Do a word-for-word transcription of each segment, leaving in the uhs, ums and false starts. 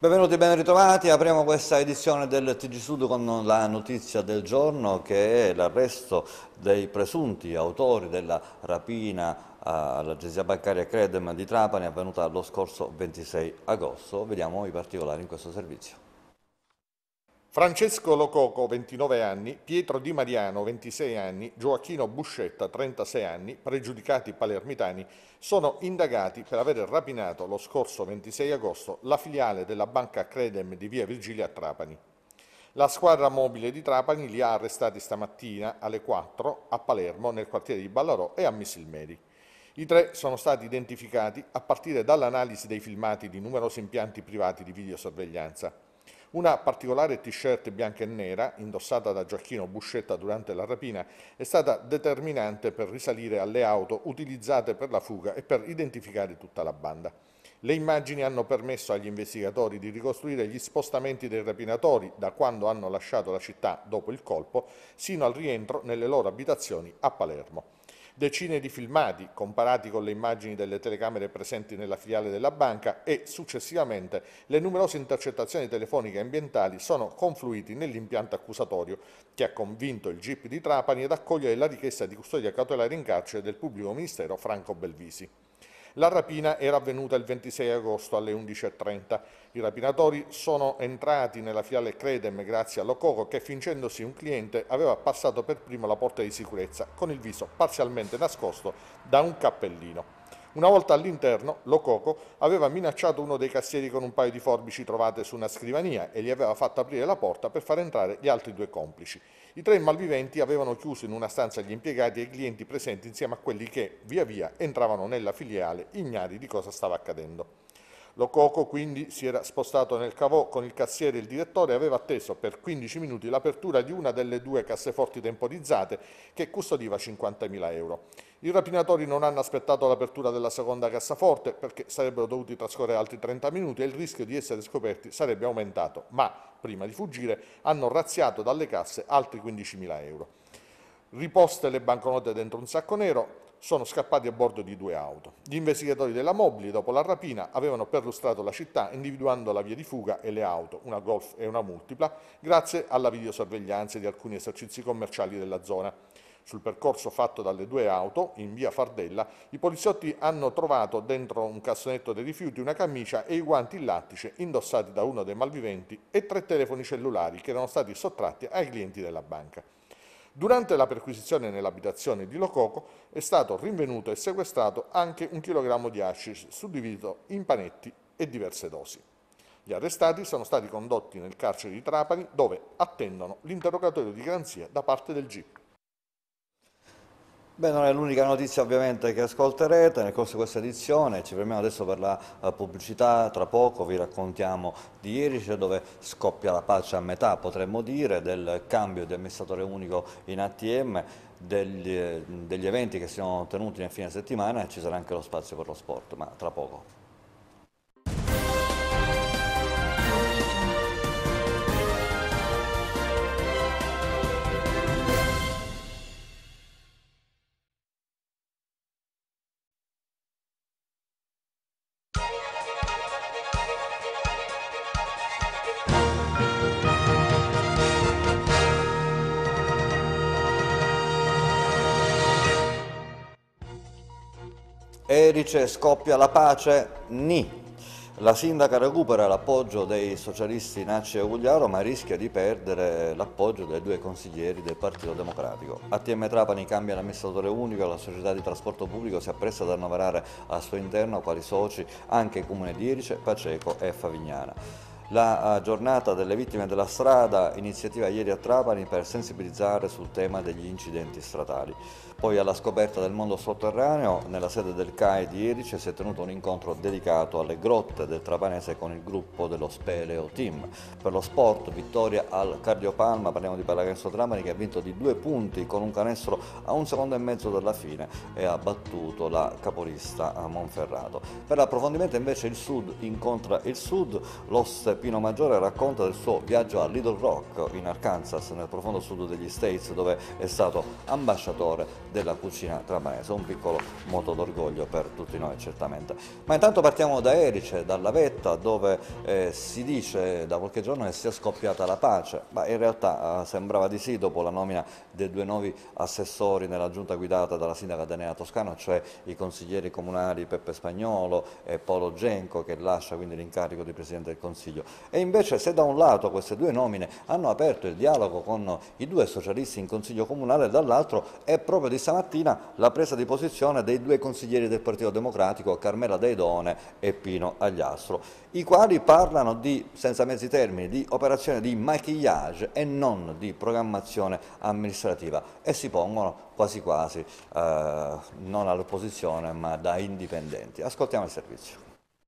Benvenuti e ben ritrovati, apriamo questa edizione del T G Sud con la notizia del giorno che è l'arresto dei presunti autori della rapina all'agenzia bancaria Credem di Trapani avvenuta lo scorso ventisei agosto. Vediamo i particolari in questo servizio. Francesco Lococo, ventinove anni, Pietro Di Mariano, ventisei anni, Gioacchino Buscetta, trentasei anni, pregiudicati palermitani, sono indagati per aver rapinato lo scorso ventisei agosto la filiale della banca Credem di via Virgilia a Trapani. La squadra mobile di Trapani li ha arrestati stamattina alle quattro a Palermo, nel quartiere di Ballarò e a Missilmeri. I tre sono stati identificati a partire dall'analisi dei filmati di numerosi impianti privati di videosorveglianza. Una particolare t-shirt bianca e nera, indossata da Gioacchino Buscetta durante la rapina, è stata determinante per risalire alle auto utilizzate per la fuga e per identificare tutta la banda. Le immagini hanno permesso agli investigatori di ricostruire gli spostamenti dei rapinatori da quando hanno lasciato la città dopo il colpo, sino al rientro nelle loro abitazioni a Palermo. Decine di filmati, comparati con le immagini delle telecamere presenti nella filiale della banca e, successivamente, le numerose intercettazioni telefoniche ambientali sono confluiti nell'impianto accusatorio che ha convinto il G I P di Trapani ad accogliere la richiesta di custodia cautelare in carcere del pubblico ministero Franco Belvisi. La rapina era avvenuta il ventisei agosto alle undici e trenta. I rapinatori sono entrati nella filiale Credem grazie a Lococo che, fingendosi un cliente, aveva passato per primo la porta di sicurezza con il viso parzialmente nascosto da un cappellino. Una volta all'interno, Lococo aveva minacciato uno dei cassieri con un paio di forbici trovate su una scrivania e gli aveva fatto aprire la porta per far entrare gli altri due complici. I tre malviventi avevano chiuso in una stanza gli impiegati e i clienti presenti insieme a quelli che, via via, entravano nella filiale ignari di cosa stava accadendo. Lococo quindi si era spostato nel cavò con il cassiere e il direttore e aveva atteso per quindici minuti l'apertura di una delle due casseforti temporizzate che custodiva cinquantamila euro. I rapinatori non hanno aspettato l'apertura della seconda cassaforte perché sarebbero dovuti trascorrere altri trenta minuti e il rischio di essere scoperti sarebbe aumentato, ma prima di fuggire hanno razziato dalle casse altri quindicimila euro. Riposte le banconote dentro un sacco nero, sono scappati a bordo di due auto. Gli investigatori della Mobili, dopo la rapina, avevano perlustrato la città individuando la via di fuga e le auto, una Golf e una Multipla, grazie alla videosorveglianza di alcuni esercizi commerciali della zona. Sul percorso fatto dalle due auto, in via Fardella, i poliziotti hanno trovato dentro un cassonetto dei rifiuti una camicia e i guanti in lattice indossati da uno dei malviventi e tre telefoni cellulari che erano stati sottratti ai clienti della banca. Durante la perquisizione nell'abitazione di Lococo è stato rinvenuto e sequestrato anche un chilogrammo di hashish suddiviso in panetti e diverse dosi. Gli arrestati sono stati condotti nel carcere di Trapani dove attendono l'interrogatorio di garanzia da parte del G I P. Beh, non è l'unica notizia ovviamente che ascolterete nel corso di questa edizione, ci fermiamo adesso per la uh, pubblicità, tra poco vi raccontiamo di Erice dove scoppia la pace a metà, potremmo dire, del cambio di amministratore unico in A T M, degli, degli eventi che si sono tenuti nel fine settimana e ci sarà anche lo spazio per lo sport, ma tra poco. Erice scoppia la pace? Ni. La sindaca recupera l'appoggio dei socialisti Nacci e Ugugliaro ma rischia di perdere l'appoggio dei due consiglieri del Partito Democratico. A T M Trapani cambia l'amministratore unico, la società di trasporto pubblico si appresta ad annoverare al suo interno quali soci anche i comuni di Erice, Paceco e Favignana. La giornata delle vittime della strada, iniziativa ieri a Trapani per sensibilizzare sul tema degli incidenti stradali. Poi alla scoperta del mondo sotterraneo, nella sede del C A I di Erice si è tenuto un incontro dedicato alle grotte del Trapanese con il gruppo dello Speleo Team. Per lo sport, vittoria al Cardiopalma, parliamo di Pallacanestro Trapani che ha vinto di due punti con un canestro a un secondo e mezzo dalla fine e ha battuto la capolista a Monferrato. Per l'approfondimento invece il Sud incontra il Sud, l'oste Pino Maggiore racconta del suo viaggio a Little Rock, in Arkansas, nel profondo sud degli States, dove è stato ambasciatore della cucina trapanese. Un piccolo moto d'orgoglio per tutti noi, certamente. Ma intanto partiamo da Erice, dalla Vetta, dove eh, si dice da qualche giorno che sia scoppiata la pace, ma in realtà eh, sembrava di sì, dopo la nomina dei due nuovi assessori nella giunta guidata dalla sindaca Daniela Toscano, cioè i consiglieri comunali Peppe Spagnolo e Paolo Genco, che lascia quindi l'incarico di Presidente del Consiglio. E invece, se da un lato queste due nomine hanno aperto il dialogo con i due socialisti in Consiglio Comunale, dall'altro è proprio di stamattina la presa di posizione dei due consiglieri del Partito Democratico, Carmela Deidone e Pino Agliastro, i quali parlano di, senza mezzi termini, di operazione di maquillage e non di programmazione amministrativa, e si pongono quasi quasi eh, non all'opposizione ma da indipendenti. Ascoltiamo il servizio.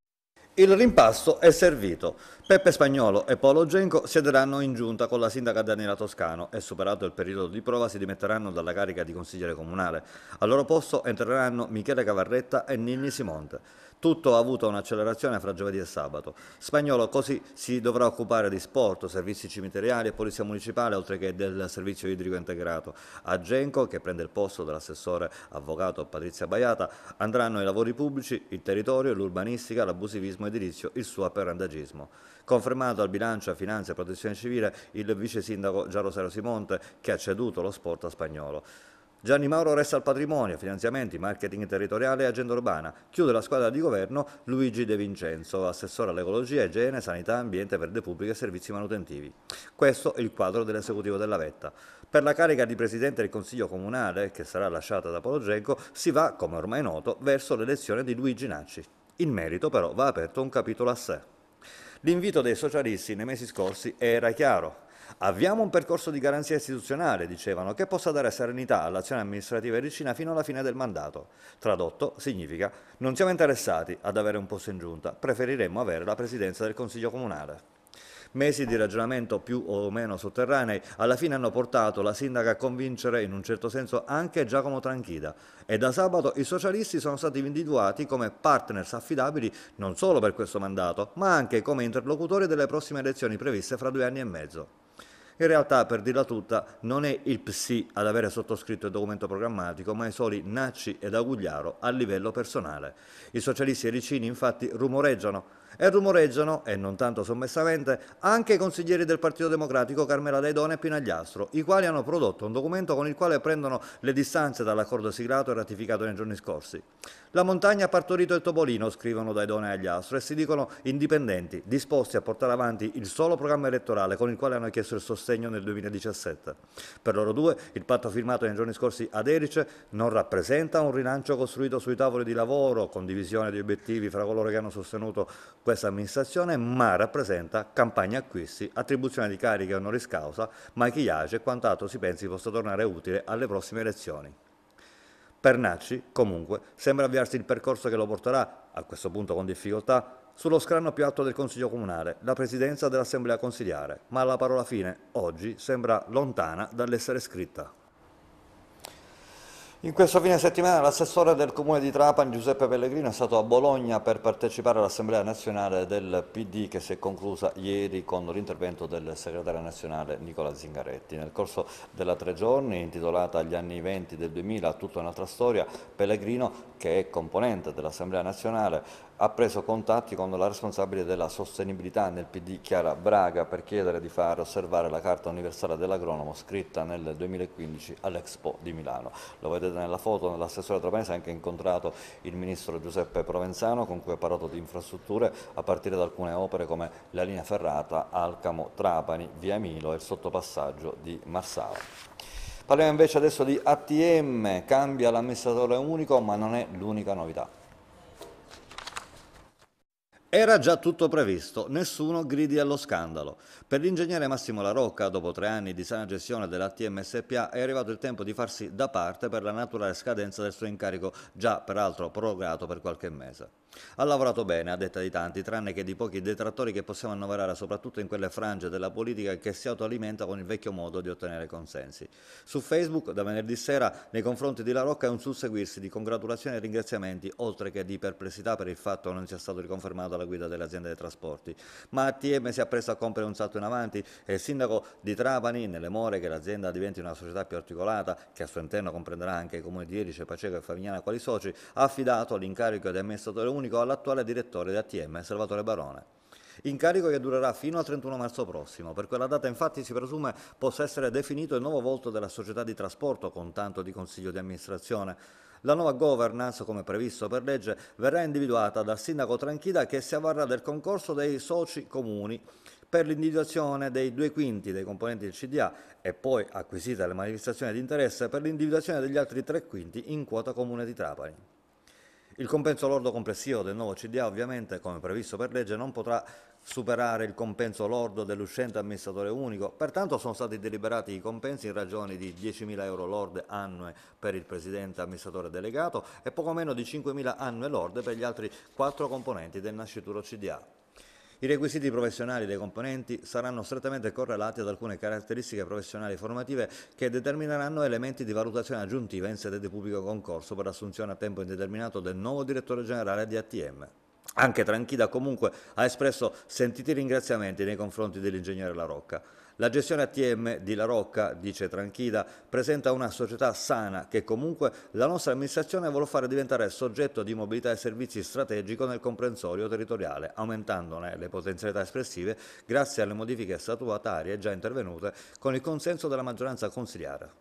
Il rimpasto è servito. Peppe Spagnolo e Paolo Genco siederanno in giunta con la sindaca Daniela Toscano e, superato il periodo di prova, si dimetteranno dalla carica di consigliere comunale. Al loro posto entreranno Michele Cavarretta e Ninni Simonte. Tutto ha avuto un'accelerazione fra giovedì e sabato. Spagnolo così si dovrà occupare di sport, servizi cimiteriali e polizia municipale, oltre che del servizio idrico integrato. A Genco, che prende il posto dell'assessore avvocato Patrizia Baiata, andranno i lavori pubblici, il territorio, l'urbanistica, l'abusivismo edilizio, il suo apparendagismo. Confermato al bilancio, a finanza e protezione civile il vice sindaco Gianrosario Simonte, che ha ceduto lo sport a Spagnolo. Gianni Mauro resta al patrimonio, finanziamenti, marketing territoriale e agenda urbana. Chiude la squadra di governo Luigi De Vincenzo, assessore all'ecologia, igiene, sanità, ambiente, verde pubblico e servizi manutentivi. Questo è il quadro dell'esecutivo della Vetta. Per la carica di Presidente del Consiglio Comunale, che sarà lasciata da Paolo Genco, si va, come ormai noto, verso l'elezione di Luigi Nacci. In merito però va aperto un capitolo a sé. L'invito dei socialisti nei mesi scorsi era chiaro. Avviamo un percorso di garanzia istituzionale, dicevano, che possa dare serenità all'azione amministrativa ericina fino alla fine del mandato. Tradotto, significa: non siamo interessati ad avere un posto in giunta, preferiremmo avere la presidenza del Consiglio Comunale. Mesi di ragionamento più o meno sotterranei alla fine hanno portato la sindaca a convincere in un certo senso anche Giacomo Tranchida, e da sabato i socialisti sono stati individuati come partners affidabili non solo per questo mandato, ma anche come interlocutori delle prossime elezioni previste fra due anni e mezzo. In realtà, per dirla tutta, non è il P S I ad avere sottoscritto il documento programmatico, ma i soli Nacci ed Agugliaro a livello personale. I socialisti ericini infatti rumoreggiano, e rumoreggiano, e non tanto sommessamente, anche i consiglieri del Partito Democratico Carmela Deidone e Pino Agliastro, i quali hanno prodotto un documento con il quale prendono le distanze dall'accordo siglato e ratificato nei giorni scorsi. La montagna ha partorito il topolino, scrivono Deidone e Agliastro, e si dicono indipendenti, disposti a portare avanti il solo programma elettorale con il quale hanno chiesto il sostegno nel duemiladiciassette. Per loro due il patto firmato nei giorni scorsi ad Erice non rappresenta un rilancio costruito sui tavoli di lavoro, condivisione di obiettivi fra coloro che hanno sostenuto questa amministrazione, ma rappresenta campagna acquisti, attribuzione di cariche honoris causa, maquillage e quant'altro si pensi possa tornare utile alle prossime elezioni. Per Nacci, comunque, sembra avviarsi il percorso che lo porterà, a questo punto con difficoltà, sullo scranno più alto del Consiglio Comunale, la presidenza dell'Assemblea Consiliare, ma la parola fine, oggi, sembra lontana dall'essere scritta. In questo fine settimana l'assessore del Comune di Trapani, Giuseppe Pellegrino, è stato a Bologna per partecipare all'Assemblea Nazionale del P D, che si è conclusa ieri con l'intervento del segretario nazionale Nicola Zingaretti. Nel corso della tre giorni, intitolata Agli anni venti del duemila, tutta un'altra storia, Pellegrino, che è componente dell'Assemblea Nazionale, ha preso contatti con la responsabile della sostenibilità nel P D, Chiara Braga, per chiedere di fare osservare la Carta Universale dell'Agronomo scritta nel duemilaquindici all'Expo di Milano. Lo vedete nella foto, l'assessore trapanese ha anche incontrato il ministro Giuseppe Provenzano, con cui ha parlato di infrastrutture, a partire da alcune opere come la linea ferrata Alcamo-Trapani, via Milo e il sottopassaggio di Marsala. Parliamo invece adesso di A T M, cambia l'amministratore unico, ma non è l'unica novità. Era già tutto previsto, nessuno gridi allo scandalo. Per l'ingegnere Massimo La Rocca, dopo tre anni di sana gestione dell'A T M S P A, è arrivato il tempo di farsi da parte per la naturale scadenza del suo incarico, già peraltro prorogato per qualche mese. Ha lavorato bene, a detta di tanti, tranne che di pochi detrattori che possiamo annoverare soprattutto in quelle frange della politica che si autoalimenta con il vecchio modo di ottenere consensi. Su Facebook, da venerdì sera, nei confronti di La Rocca è un susseguirsi di congratulazioni e ringraziamenti, oltre che di perplessità per il fatto che non sia stato riconfermato alla guida delle aziende dei trasporti. Ma A T M si appresta a compiere un salto in avanti e il sindaco di Trapani, nelle more che l'azienda diventi una società più articolata, che al suo interno comprenderà anche i comuni di Erice, Paceco e Favignana quali soci, ha affidato l'incarico di amministratore unico all'attuale direttore di A T M, Salvatore Barone. Incarico che durerà fino al trentuno marzo prossimo. Per quella data infatti si presume possa essere definito il nuovo volto della società di trasporto con tanto di consiglio di amministrazione. La nuova governance, come previsto per legge, verrà individuata dal sindaco Tranchida che si avvarrà del concorso dei soci comuni per l'individuazione dei due quinti dei componenti del C D A e poi, acquisite le manifestazioni di interesse, per l'individuazione degli altri tre quinti in quota comune di Trapani. Il compenso lordo complessivo del nuovo C D A, ovviamente, come previsto per legge, non potrà superare il compenso lordo dell'uscente amministratore unico, pertanto sono stati deliberati i compensi in ragione di diecimila euro lorde annue per il presidente amministratore delegato e poco meno di cinquemila annue lorde per gli altri quattro componenti del nascituro C D A. I requisiti professionali dei componenti saranno strettamente correlati ad alcune caratteristiche professionali formative che determineranno elementi di valutazione aggiuntiva in sede di pubblico concorso per l'assunzione a tempo indeterminato del nuovo direttore generale di A T M. Anche Tranchida comunque ha espresso sentiti ringraziamenti nei confronti dell'ingegnere La Rocca. La gestione A T M di La Rocca, dice Tranchida, presenta una società sana che comunque la nostra amministrazione vuole fare diventare soggetto di mobilità e servizi strategico nel comprensorio territoriale, aumentandone le potenzialità espressive grazie alle modifiche statutarie già intervenute con il consenso della maggioranza consiliare.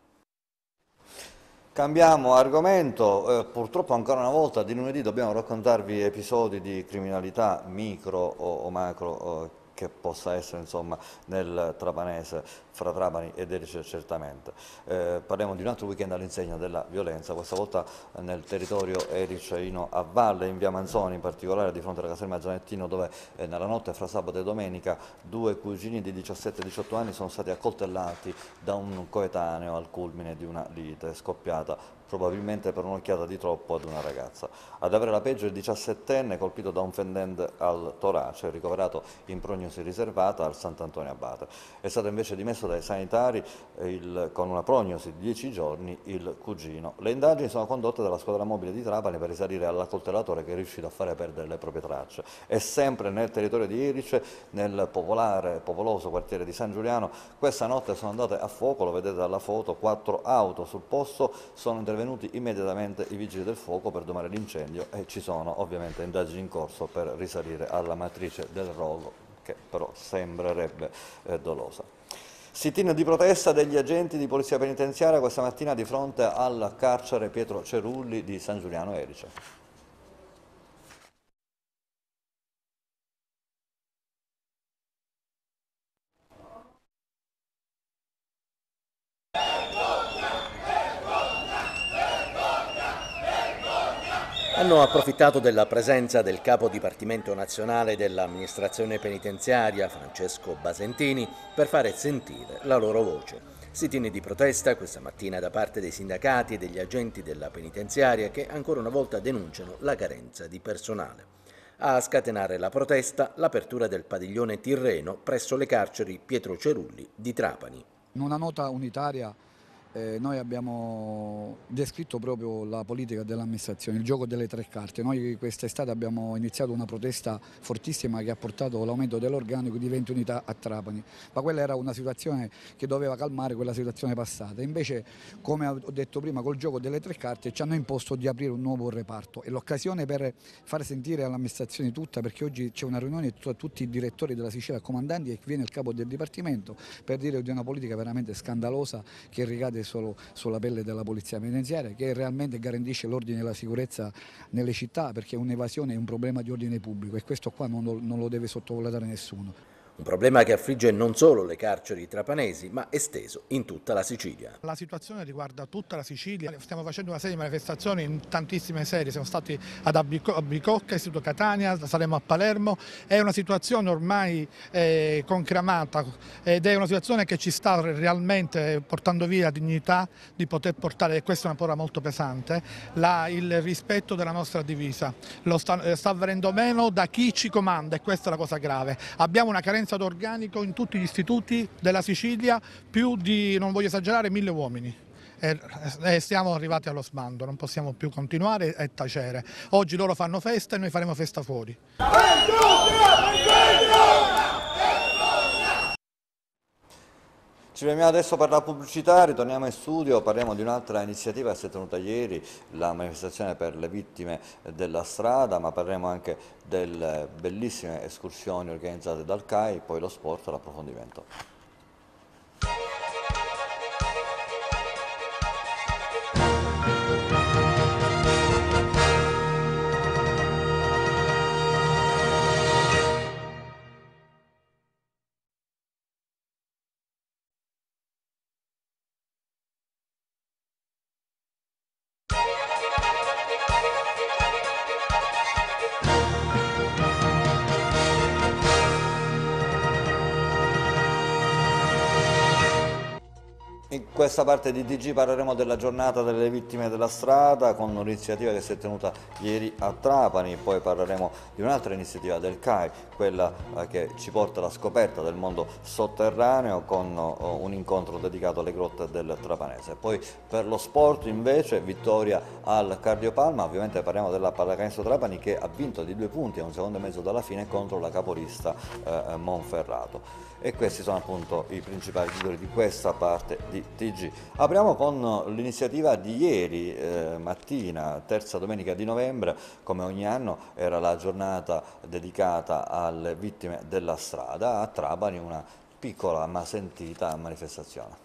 Cambiamo argomento, eh, purtroppo ancora una volta di lunedì dobbiamo raccontarvi episodi di criminalità micro o, o macro eh, che possa essere insomma nel trapanese, fra Trapani ed Erice certamente. Eh, parliamo di un altro weekend all'insegna della violenza, questa volta nel territorio ericeino a valle, in via Manzoni, in particolare di fronte alla caserma Gianettino, dove eh, nella notte fra sabato e domenica due cugini di diciassette e diciotto anni sono stati accoltellati da un coetaneo al culmine di una lite scoppiata probabilmente per un'occhiata di troppo ad una ragazza. Ad avere la peggio il diciassettenne colpito da un fendente al torace, ricoverato in prognosi riservata al Sant'Antonio Abate. È stato invece dimesso dai sanitari il, con una prognosi di dieci giorni il cugino. Le indagini sono condotte dalla squadra mobile di Trapani per risalire all'accoltellatore che è riuscito a fare perdere le proprie tracce. E sempre nel territorio di Erice, nel popolare, popoloso quartiere di San Giuliano, questa notte sono andate a fuoco, lo vedete dalla foto, quattro auto sul posto, sono intervenuti immediatamente i vigili del fuoco per domare l'incendio e ci sono ovviamente indagini in corso per risalire alla matrice del rogo, che però sembrerebbe eh, dolosa. Sit-in di protesta degli agenti di polizia penitenziaria questa mattina di fronte al carcere Pietro Cerulli di San Giuliano Erice. Hanno approfittato della presenza del capo dipartimento nazionale dell'amministrazione penitenziaria, Francesco Basentini, per fare sentire la loro voce. Sit-in di protesta questa mattina da parte dei sindacati e degli agenti della penitenziaria che ancora una volta denunciano la carenza di personale. A scatenare la protesta l'apertura del padiglione Tirreno presso le carceri Pietro Cerulli di Trapani. In una nota unitaria Eh, noi abbiamo descritto proprio la politica dell'amministrazione, il gioco delle tre carte. Noi quest'estate abbiamo iniziato una protesta fortissima che ha portato l'aumento dell'organico di venti unità a Trapani, ma quella era una situazione che doveva calmare quella situazione passata. Invece, come ho detto prima, col gioco delle tre carte ci hanno imposto di aprire un nuovo reparto. È l'occasione per far sentire all'amministrazione tutta, perché oggi c'è una riunione tra tutti i direttori della Sicilia, comandanti, e viene il capo del dipartimento per dire di una politica veramente scandalosa che ricade solo sulla pelle della polizia penitenziaria, che realmente garantisce l'ordine e la sicurezza nelle città, perché un'evasione è un problema di ordine pubblico e questo qua non lo, non lo deve sottovalutare nessuno. Un problema che affligge non solo le carceri trapanesi, ma esteso in tutta la Sicilia. La situazione riguarda tutta la Sicilia. Stiamo facendo una serie di manifestazioni in tantissime sedi. Siamo stati ad Bicocca, Istituto Catania, saremo a Palermo. È una situazione ormai eh, conclamata ed è una situazione che ci sta realmente portando via dignità di poter portare, e questa è una parola molto pesante, la, il rispetto della nostra divisa. Lo sta, sta avvenendo meno da chi ci comanda e questa è la cosa grave. Abbiamo una carenza d'organico in tutti gli istituti della Sicilia, più di, non voglio esagerare, mille uomini. e, e siamo arrivati allo sbando, non possiamo più continuare e tacere. Oggi loro fanno festa e noi faremo festa fuori. Ci fermiamo adesso per la pubblicità, ritorniamo in studio, parliamo di un'altra iniziativa che si è tenuta ieri, la manifestazione per le vittime della strada, ma parleremo anche delle bellissime escursioni organizzate dal C A I, poi lo sport e l'approfondimento. In questa parte di D G parleremo della giornata delle vittime della strada con un'iniziativa che si è tenuta ieri a Trapani, poi parleremo di un'altra iniziativa del C A I, quella eh, che ci porta alla scoperta del mondo sotterraneo con oh, un incontro dedicato alle grotte del Trapanese. Poi per lo sport invece vittoria al Cardiopalma, ovviamente parliamo della Pallacanestro Trapani che ha vinto di due punti a un secondo e mezzo dalla fine contro la capolista eh, Monferrato. E questi sono appunto i principali titoli di questa parte di T G. Apriamo con l'iniziativa di ieri eh, mattina, terza domenica di novembre, come ogni anno era la giornata dedicata alle vittime della strada, a Trapani una piccola ma sentita manifestazione.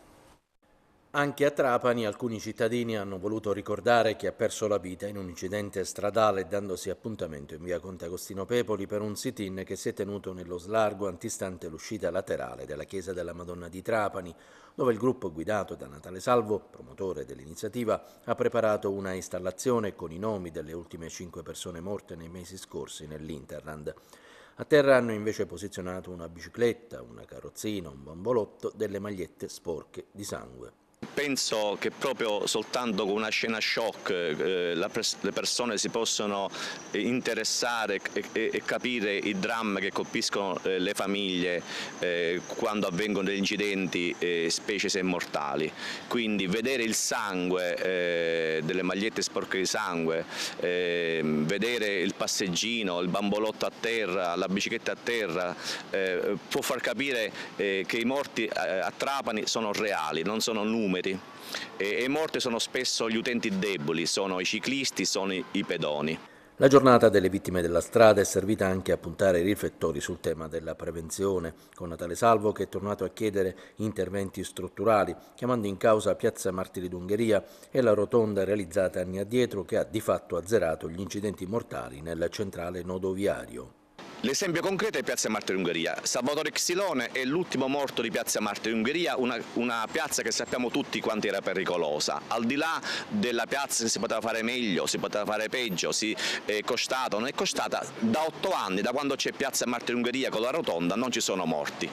Anche a Trapani alcuni cittadini hanno voluto ricordare chi ha perso la vita in un incidente stradale dandosi appuntamento in via Conte Agostino Pepoli per un sit-in che si è tenuto nello slargo antistante l'uscita laterale della chiesa della Madonna di Trapani, dove il gruppo guidato da Natale Salvo, promotore dell'iniziativa, ha preparato una installazione con i nomi delle ultime cinque persone morte nei mesi scorsi nell'Interland. A terra hanno invece posizionato una bicicletta, una carrozzina, un bambolotto, delle magliette sporche di sangue. Penso che proprio soltanto con una scena shock eh, la pres le persone si possono eh, interessare e, e, e capire i drammi che colpiscono eh, le famiglie eh, quando avvengono degli incidenti, eh, specie se mortali. Quindi vedere il sangue, eh, delle magliette sporche di sangue, eh, vedere il passeggino, il bambolotto a terra, la bicicletta a terra, eh, può far capire eh, che i morti eh, a Trapani sono reali, non sono numeri. E i morti sono spesso gli utenti deboli, sono i ciclisti, sono i, i pedoni. La giornata delle vittime della strada è servita anche a puntare i riflettori sul tema della prevenzione, con Natale Salvo che è tornato a chiedere interventi strutturali, chiamando in causa Piazza Martiri d'Ungheria e la rotonda realizzata anni addietro che ha di fatto azzerato gli incidenti mortali nel centrale nodo viario. L'esempio concreto è Piazza Martiri d'Ungheria. Salvatore Xilone è l'ultimo morto di Piazza Martiri d'Ungheria, una, una piazza che sappiamo tutti quanto era pericolosa. Al di là della piazza si poteva fare meglio, si poteva fare peggio, si è costata, non è costata, da otto anni, da quando c'è Piazza Martiri d'Ungheria con la rotonda, non ci sono morti.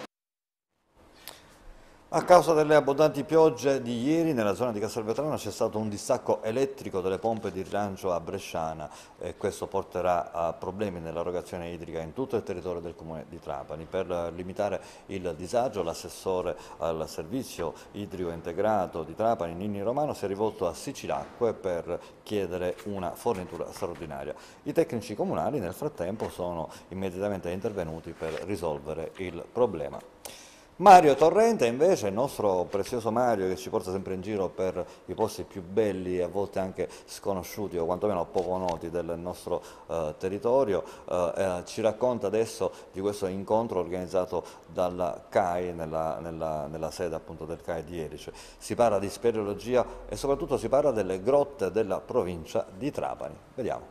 A causa delle abbondanti piogge di ieri nella zona di Castelvetrano c'è stato un distacco elettrico delle pompe di rilancio a Bresciana e questo porterà a problemi nell'erogazione idrica in tutto il territorio del comune di Trapani. Per limitare il disagio l'assessore al servizio idrico integrato di Trapani, Ninni Romano, si è rivolto a Sicilacque per chiedere una fornitura straordinaria. I tecnici comunali nel frattempo sono immediatamente intervenuti per risolvere il problema. Mario Torrente invece, il nostro prezioso Mario che ci porta sempre in giro per i posti più belli e a volte anche sconosciuti o quantomeno poco noti del nostro eh, territorio, eh, eh, ci racconta adesso di questo incontro organizzato dalla C A I nella, nella, nella sede appunto del C A I di Erice. Si parla di speleologia e soprattutto si parla delle grotte della provincia di Trapani. Vediamo.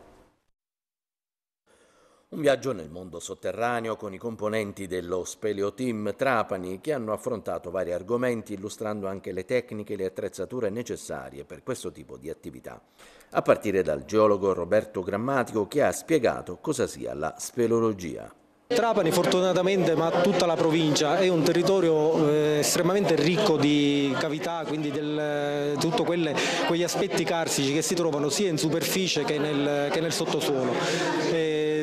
Un viaggio nel mondo sotterraneo con i componenti dello Speleo Team Trapani che hanno affrontato vari argomenti illustrando anche le tecniche e le attrezzature necessarie per questo tipo di attività. A partire dal geologo Roberto Grammatico che ha spiegato cosa sia la speleologia. Trapani fortunatamente, ma tutta la provincia, è un territorio eh, estremamente ricco di cavità, quindi del, tutto quelle, quegli aspetti carsici che si trovano sia in superficie che nel, che nel sottosuolo. E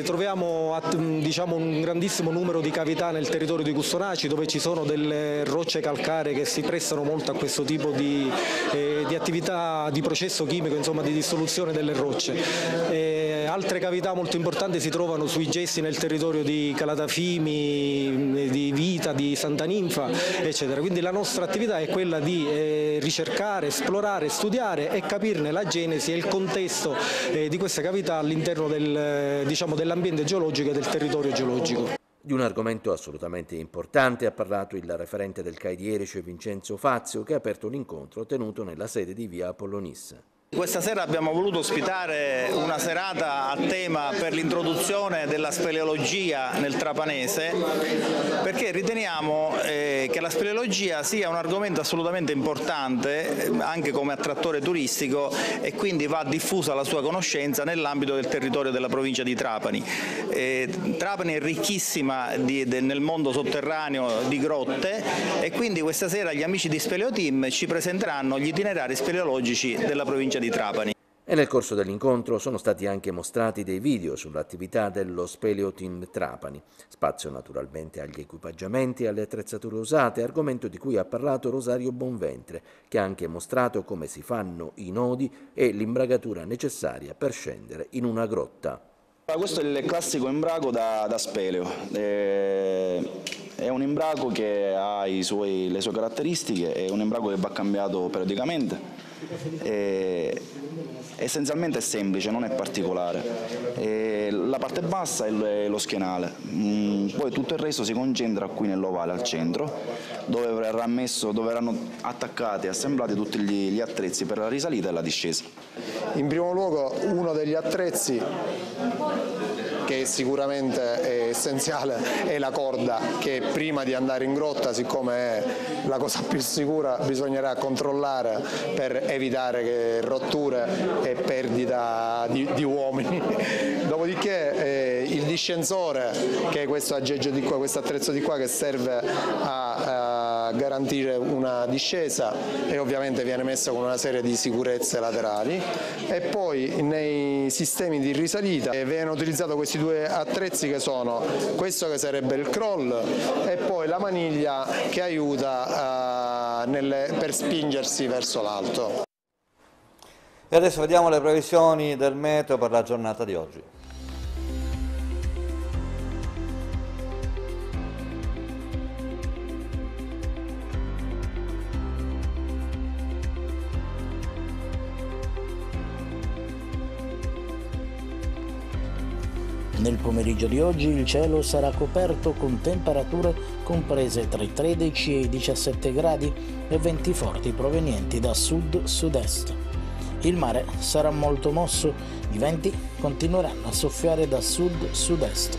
troviamo diciamo, un grandissimo numero di cavità nel territorio di Custonaci, dove ci sono delle rocce calcaree che si prestano molto a questo tipo di, eh, di attività di processo chimico, insomma di dissoluzione delle rocce. E altre cavità molto importanti si trovano sui gessi nel territorio di Calatafimi, di Vita, di Santa Ninfa, eccetera. Quindi la nostra attività è quella di eh, ricercare, esplorare, studiare e capirne la genesi e il contesto eh, di queste cavità all'interno del, diciamo, dell'ambiente geologico e del territorio geologico. Di un argomento assolutamente importante ha parlato il referente del C A I di Erice, Vincenzo Fazio, che ha aperto un incontro tenuto nella sede di via Apollonissa. Questa sera abbiamo voluto ospitare una serata a tema per l'introduzione della speleologia nel trapanese, perché riteniamo eh, che la speleologia sia un argomento assolutamente importante, eh, anche come attrattore turistico, e quindi va diffusa la sua conoscenza nell'ambito del territorio della provincia di Trapani. Eh, Trapani è ricchissima di, de, nel mondo sotterraneo di grotte, e quindi questa sera gli amici di Speleoteam ci presenteranno gli itinerari speleologici della provincia di Trapani. E nel corso dell'incontro sono stati anche mostrati dei video sull'attività dello Speleoteam Trapani. Spazio naturalmente agli equipaggiamenti e alle attrezzature usate, argomento di cui ha parlato Rosario Bonventre, che ha anche mostrato come si fanno i nodi e l'imbragatura necessaria per scendere in una grotta. Questo è il classico imbrago da, da speleo, è un imbrago che ha i suoi, le sue caratteristiche, è un imbrago che va cambiato periodicamente. E essenzialmente è semplice, non è particolare. E la parte bassa è lo schienale, poi tutto il resto si concentra qui nell'ovale al centro, dove verrà messo, dove verranno attaccati e assemblati tutti gli, gli attrezzi per la risalita e la discesa. In primo luogo uno degli attrezzi che sicuramente è essenziale è la corda, che prima di andare in grotta, siccome è la cosa più sicura, bisognerà controllare per evitare che rotture e perdita di, di uomini. Dopodiché eh, il discensore, che è questo aggeggio di qua, questo attrezzo di qua, che serve a, a garantire una discesa, e ovviamente viene messo con una serie di sicurezze laterali, e poi nei sistemi di risalita eh, vengono utilizzati questi due attrezzi, che sono questo che sarebbe il crawl e poi la maniglia che aiuta uh, nelle, per spingersi verso l'alto. E adesso vediamo le previsioni del meteo per la giornata di oggi. Nel pomeriggio di oggi il cielo sarà coperto con temperature comprese tra i tredici e i diciassette gradi e venti forti provenienti da sud-sud-est. Il mare sarà molto mosso, i venti continueranno a soffiare da sud-sud-est.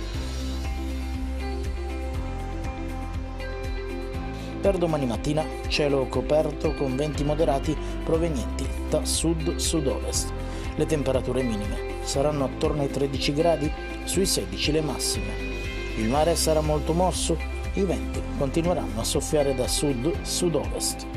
Per domani mattina cielo coperto con venti moderati provenienti da sud-sud-ovest. Le temperature minime saranno attorno ai tredici gradi, sui sedici le massime. Il mare sarà molto mosso, i venti continueranno a soffiare da sud-sud-ovest.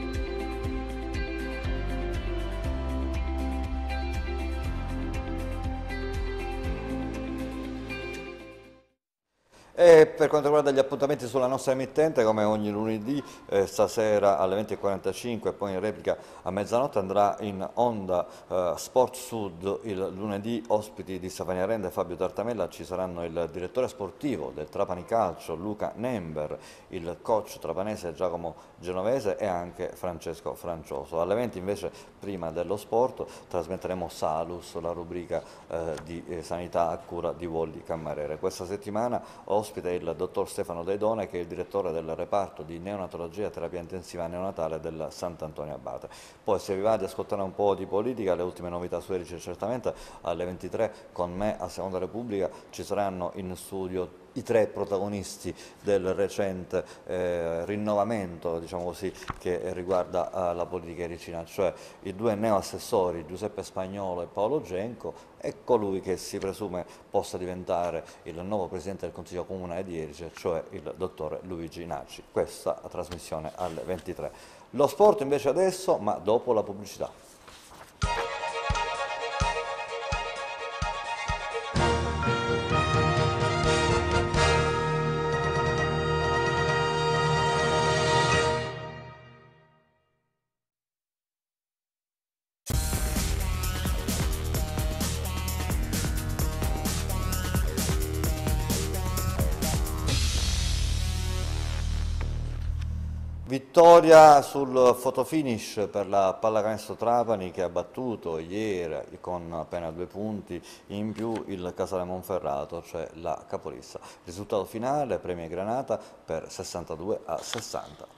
E per quanto riguarda gli appuntamenti sulla nostra emittente, come ogni lunedì, eh, stasera alle venti e quarantacinque e poi in replica a mezzanotte andrà in onda eh, Sport Sud. Il lunedì ospiti di Stefania Renda e Fabio Tartamella ci saranno il direttore sportivo del Trapani Calcio Luca Nember, il coach trapanese Giacomo Genovese e anche Francesco Francioso. Alle venti invece, prima dello sport, trasmetteremo Salus, la rubrica eh, di eh, sanità a cura di Wolli Cammarere. Questa settimana ospite il dottor Stefano Deidone, che è il direttore del reparto di neonatologia e terapia intensiva neonatale del Sant'Antonio Abate. Poi, se vi va di ascoltare un po' di politica, le ultime novità su Erice, certamente alle ventitré con me a Seconda Repubblica ci saranno in studio i tre protagonisti del recente eh, rinnovamento, diciamo così, che riguarda eh, la politica ericina, cioè i due neoassessori Giuseppe Spagnolo e Paolo Genco, e colui che si presume possa diventare il nuovo presidente del Consiglio Comunale di Erice, cioè il dottore Luigi Nacci. Questa trasmissione alle ventitré. Lo sport invece adesso, ma dopo la pubblicità. Vittoria sul fotofinish per la Pallacanestro Trapani che ha battuto ieri con appena due punti in più il Casale Monferrato, cioè la capolista. Risultato finale, premio Granata per sessantadue a sessanta.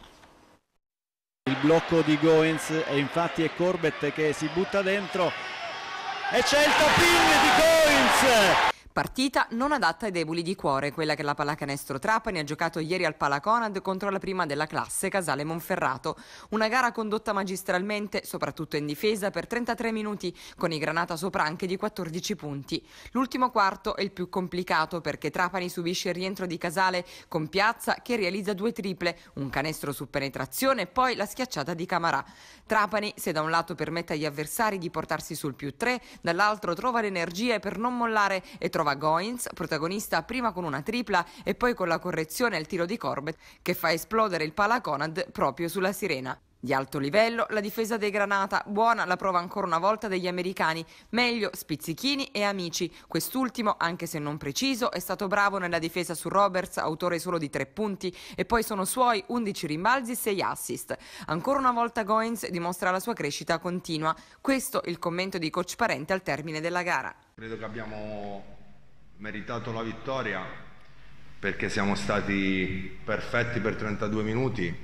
Il blocco di Goins e infatti è Corbett che si butta dentro e c'è il tap-in di Goins! Partita non adatta ai deboli di cuore, quella che la Pallacanestro Trapani ha giocato ieri al Palaconad contro la prima della classe, Casale Monferrato. Una gara condotta magistralmente, soprattutto in difesa, per trentatré minuti, con i Granata sopra anche di quattordici punti. L'ultimo quarto è il più complicato perché Trapani subisce il rientro di Casale con Piazza che realizza due triple, un canestro su penetrazione e poi la schiacciata di Camarà. Trapani, se da un lato permette agli avversari di portarsi sul più tre, dall'altro trova le energie per non mollare e trova Goins, protagonista prima con una tripla e poi con la correzione al tiro di Corbett che fa esplodere il Palaconad proprio sulla sirena. Di alto livello la difesa dei Granata, buona la prova ancora una volta degli americani, meglio Spizzichini e Amici. Quest'ultimo, anche se non preciso, è stato bravo nella difesa su Roberts, autore solo di tre punti, e poi sono suoi undici rimbalzi e sei assist. Ancora una volta Goins dimostra la sua crescita continua. Questo il commento di coach Parente al termine della gara. Credo che abbiamo meritato la vittoria perché siamo stati perfetti per trentadue minuti,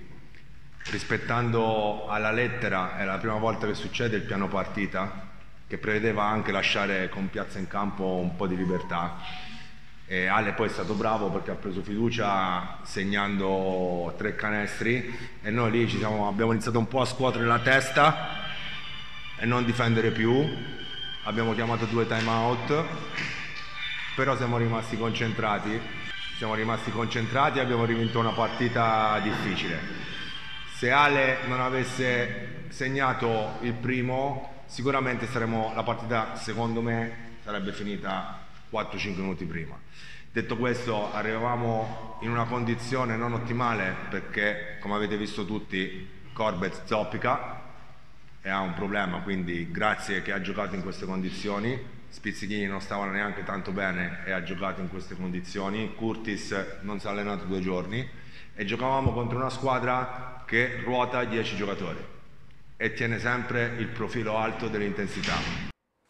rispettando alla lettera, è la prima volta che succede, il piano partita, che prevedeva anche lasciare con Piazza in campo un po' di libertà. E Ale poi è stato bravo perché ha preso fiducia segnando tre canestri e noi lì ci siamo, abbiamo iniziato un po' a scuotere la testa e non difendere più. Abbiamo chiamato due time out, però siamo rimasti concentrati, siamo rimasti concentrati e abbiamo rivinto una partita difficile. Se Ale non avesse segnato il primo, sicuramente saremmo, la partita secondo me sarebbe finita quattro cinque minuti prima. Detto questo, arrivavamo in una condizione non ottimale perché, come avete visto tutti, Corbett zoppica e ha un problema, quindi grazie che ha giocato in queste condizioni. Spizzichini non stavano neanche tanto bene e ha giocato in queste condizioni. Curtis non si è allenato due giorni e giocavamo contro una squadra che ruota dieci giocatori e tiene sempre il profilo alto dell'intensità.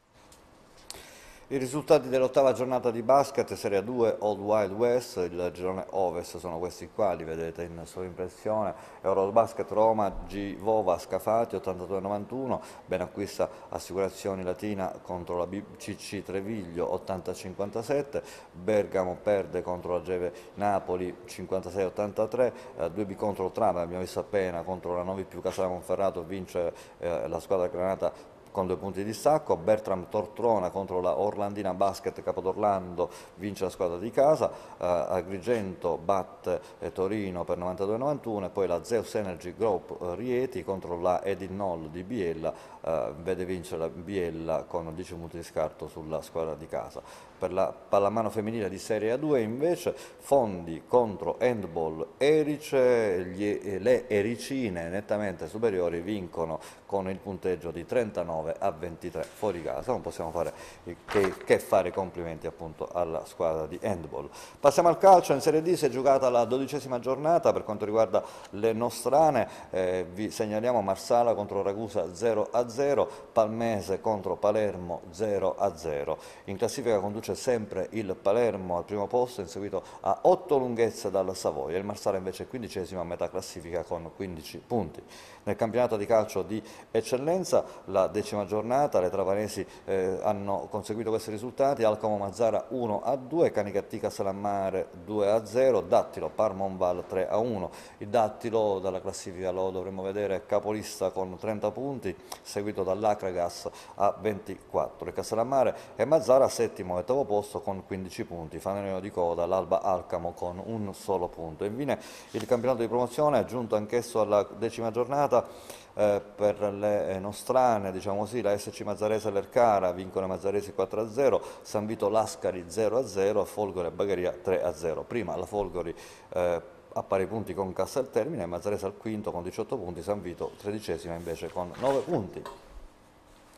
I risultati dell'ottava giornata di basket, Serie due Old Wild West, il girone Ovest sono questi qua, li vedete in sovrimpressione. Eurobasket Roma, G Vova Scafati ottantadue a novantuno, Benacquista Assicurazioni Latina contro la B C C Treviglio ottanta a cinquantasette, Bergamo perde contro la Geve Napoli cinquantasei a ottantatré, eh, due B contro Trapani, abbiamo visto appena, contro la Novi più Casale Monferrato vince eh, la squadra Granata con due punti di distacco. Bertram Tortrona contro la Orlandina Basket Capodorlando vince la squadra di casa, eh, Agrigento batte eh, Torino per novantadue a novantuno e poi la Zeus Energy Group eh, Rieti contro la Edinol di Biella eh, vede vincere la Biella con dieci punti di scarto sulla squadra di casa. Per la pallamano femminile di Serie A due invece Fondi contro Handball Erice, gli, le Ericine nettamente superiori vincono con il punteggio di trentanove a ventitré fuori casa. Non possiamo fare che, che fare complimenti appunto alla squadra di handball. Passiamo al calcio. In Serie D si è giocata la dodicesima giornata per quanto riguarda le nostrane, eh, vi segnaliamo Marsala contro Ragusa zero a zero, Palmese contro Palermo zero a zero. In classifica conduce sempre il Palermo al primo posto, inseguito a otto lunghezze dal Savoia. Il Marsala invece è quindicesimo a metà classifica con quindici punti. Nel campionato di calcio di eccellenza, la decima giornata, le trapanesi eh, hanno conseguito questi risultati: Alcamo Mazzara uno a due, Canicattì Castellammare due a zero, Dattilo Parmonval tre a uno. Il Dattilo dalla classifica lo dovremmo vedere capolista con trenta punti, seguito dall'Acragas a ventiquattro. Il Castellammare e Mazzara settimo e ottavo posto con quindici punti, fanalino di coda l'Alba Alcamo con un solo punto. Infine il campionato di promozione è giunto anch'esso alla decima giornata. Eh, per le eh, nostrane, diciamo così, la S C Mazzarese e l'Ercara vincono i mazzaresi quattro a zero, San Vito Lascari zero a zero, Folgore e Bagheria tre a zero. Prima la Folgori eh, a pari punti con Casteltermine, Mazzarese al quinto con diciotto punti, San Vito tredicesima invece con nove punti.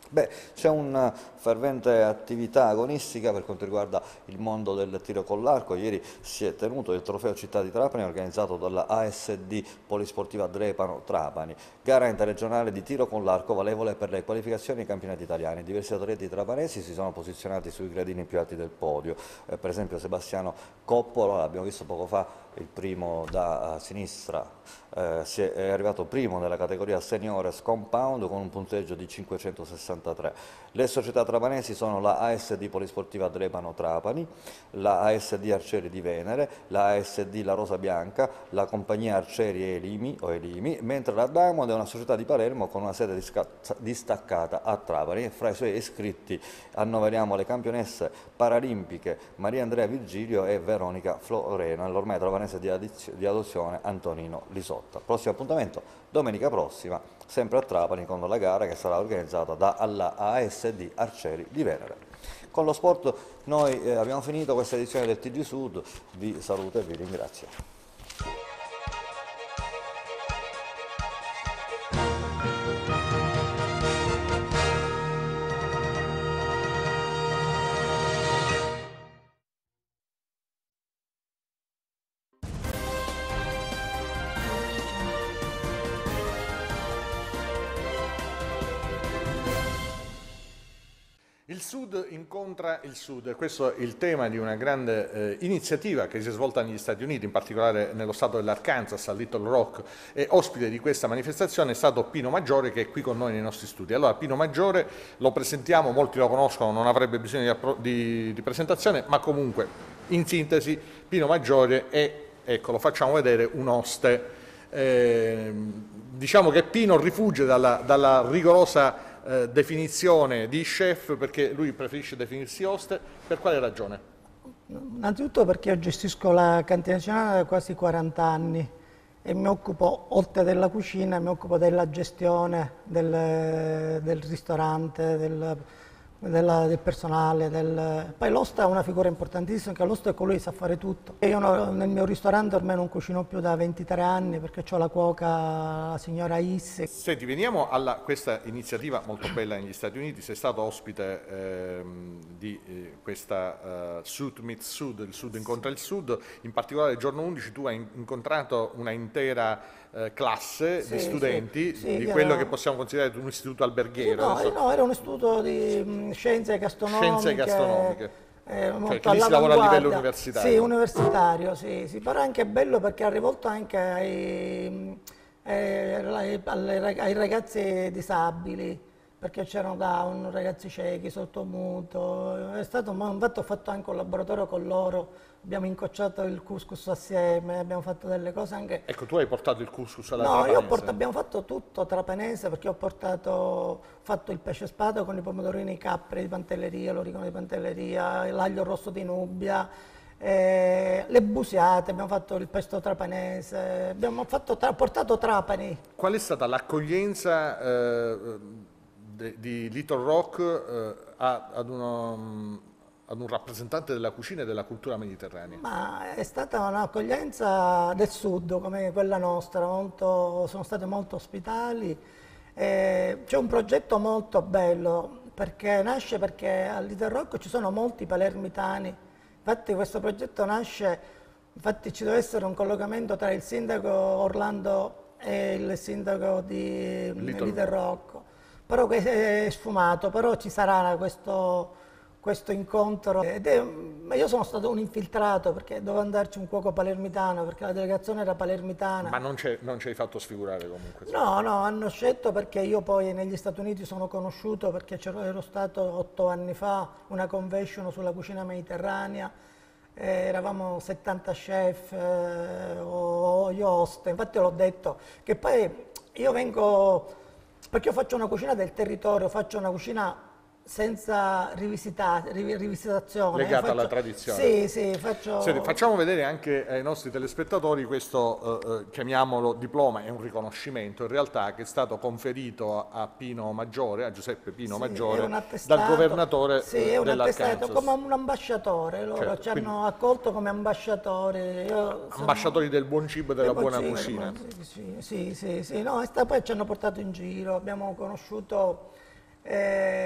Beh, c'è una fervente attività agonistica per quanto riguarda il mondo del tiro con l'arco. Ieri si è tenuto il trofeo Città di Trapani organizzato dalla A S D Polisportiva Drepano Trapani, gara interregionale di tiro con l'arco valevole per le qualificazioni ai campionati italiani. Diversi atleti trapanesi si sono posizionati sui gradini più alti del podio, eh, per esempio Sebastiano Coppolo, l'abbiamo visto poco fa, il primo da uh, sinistra, eh, si è, è arrivato primo nella categoria Seniores Compound con un punteggio di cinquecentosessantatré. Le società trapanesi sono la A S D Polisportiva Drepano Trapani, la A S D Arcieri di Venere, la A S D La Rosa Bianca, la compagnia Arcieri Elimi, o Elimi, mentre la Diamond è una società di Palermo con una sede distaccata a Trapani, e fra i suoi iscritti annoveriamo le campionesse paralimpiche Maria Andrea Virgilio e Veronica Florena, l'ormai trapanese di, di adozione Antonino Lisotta. Prossimo appuntamento domenica prossima, sempre a Trapani, con la gara che sarà organizzata dalla A S D Arcieri di Venere. Con lo sport noi eh, abbiamo finito questa edizione del T G Sud, vi saluto e vi ringrazio. Il Sud incontra il Sud, questo è il tema di una grande eh, iniziativa che si è svolta negli Stati Uniti, in particolare nello stato dell'Arkansas, a Little Rock, e ospite di questa manifestazione è stato Pino Maggiore, che è qui con noi nei nostri studi. Allora, Pino Maggiore lo presentiamo, molti lo conoscono, non avrebbe bisogno di, di, di presentazione, ma comunque, in sintesi, Pino Maggiore è, ecco, lo facciamo vedere, un oste. Eh, diciamo che Pino rifugge dalla, dalla rigorosa Eh, definizione di chef, perché lui preferisce definirsi oste. Per quale ragione? Innanzitutto perché io gestisco la cantina nazionale da quasi quaranta anni e mi occupo, oltre della cucina, mi occupo della gestione del, del ristorante, del, della, del personale. Del... Poi l'oste è una figura importantissima, che l'oste è colui che sa fare tutto. E io no, nel mio ristorante ormai non cucino più da ventitré anni, perché ho la cuoca, la signora Isse. Senti, veniamo a questa iniziativa molto bella negli Stati Uniti. Sei stato ospite ehm, di eh, questa uh, Sud Meets Sud, il Sud incontra il Sud. In particolare il giorno undici tu hai incontrato una intera eh, classe sì, di studenti sì, sì, di quello era... che possiamo considerare un istituto alberghiero. No, adesso... no, era un istituto di mh, scienze gastronomiche. Scienze gastronomiche. Eh, cioè, che lì si lavora a livello universitario. Sì, universitario, sì, sì, però è anche bello perché ha rivolto anche ai, eh, ai, ai ragazzi disabili, perché c'erano down, ragazzi ciechi, sottomuto. È stato, infatti ho fatto anche un laboratorio con loro, abbiamo incocciato il couscous assieme, abbiamo fatto delle cose anche... Ecco, tu hai portato il couscous alla no, trapanese? No, io porto, abbiamo fatto tutto trapanese, perché ho portato, fatto il pesce spada con i pomodorini capri di Pantelleria, l'origano di Pantelleria, l'aglio rosso di Nubia, eh, le busiate, abbiamo fatto il pesto trapanese, abbiamo fatto tra, portato Trapani. Qual è stata l'accoglienza eh, di Little Rock eh, ad, uno, ad un rappresentante della cucina e della cultura mediterranea? Ma è stata un'accoglienza del sud come quella nostra, molto, sono state molto ospitali. Eh, c'è un progetto molto bello, perché nasce perché a Little Rock ci sono molti palermitani. Infatti questo progetto nasce, infatti ci deve essere un collocamento tra il sindaco Orlando e il sindaco di Little, Little Rock. Però è sfumato, però ci sarà questo, questo incontro. Ed è, io sono stato un infiltrato, perché dovevo andarci un cuoco palermitano, perché la delegazione era palermitana. Ma non ci hai fatto sfigurare comunque? No, no, hanno scelto, perché io poi negli Stati Uniti sono conosciuto, perché ero stato otto anni fa una convention sulla cucina mediterranea, eh, eravamo settanta chef, eh, o io host, infatti l'ho detto, che poi io vengo... Perché io faccio una cucina del territorio, faccio una cucina senza rivisita, rivisitazione. Legata faccio, alla tradizione. Sì, sì, faccio... Senti, facciamo vedere anche ai nostri telespettatori questo, eh, chiamiamolo diploma, è un riconoscimento in realtà che è stato conferito a Pino Maggiore, a Giuseppe Pino sì, Maggiore, dal governatore sì, è un dell'Arkansas. attestato come un ambasciatore, loro certo, ci quindi, hanno accolto come ambasciatori. Io ambasciatori sono, del buon cibo e della buona cibo, cucina. Sì, sì, sì, sì, no, e sta, poi ci hanno portato in giro, abbiamo conosciuto... Eh,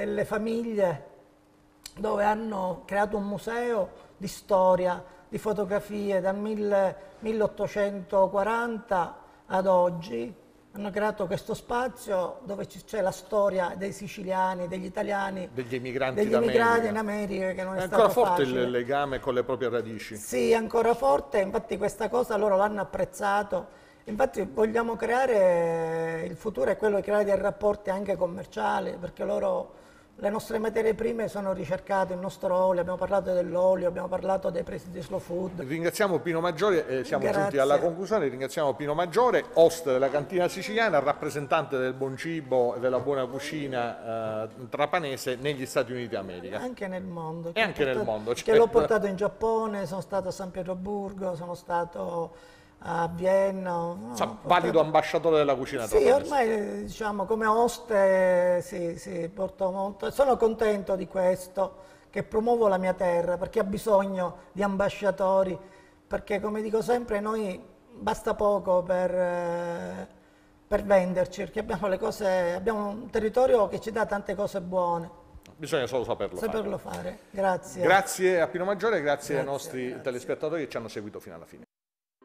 delle famiglie dove hanno creato un museo di storia, di fotografie dal milleottocentoquaranta ad oggi. Hanno creato questo spazio dove c'è la storia dei siciliani, degli italiani, degli emigranti, degli emigranti in America, che non è, è stato ancora forte facile. Il legame con le proprie radici? Sì, è ancora forte, infatti questa cosa loro l'hanno apprezzato. Infatti vogliamo creare, il futuro è quello di creare dei rapporti anche commerciali, perché loro, le nostre materie prime sono ricercate, il nostro olio, abbiamo parlato dell'olio, abbiamo parlato dei presidi di slow food. Ringraziamo Pino Maggiore, eh, siamo Grazie. giunti alla conclusione, ringraziamo Pino Maggiore, host della cantina siciliana, rappresentante del buon cibo e della buona cucina eh, trapanese negli Stati Uniti d'America. Anche nel mondo. E anche portato, nel mondo, certo. certo. Che l'ho portato in Giappone, sono stato a San Pietroburgo, sono stato a Vienna. No, Insomma, valido ambasciatore della cucina sì, trapanese. ormai diciamo come oste sì, sì, porto molto. Sono contento di questo, che promuovo la mia terra, perché ha bisogno di ambasciatori, perché come dico sempre noi basta poco per, eh, per venderci, perché abbiamo le cose, abbiamo un territorio che ci dà tante cose buone. Bisogna solo saperlo, saperlo fare. fare. Grazie. Grazie a Pino Maggiore, grazie, grazie ai nostri grazie. telespettatori che ci hanno seguito fino alla fine.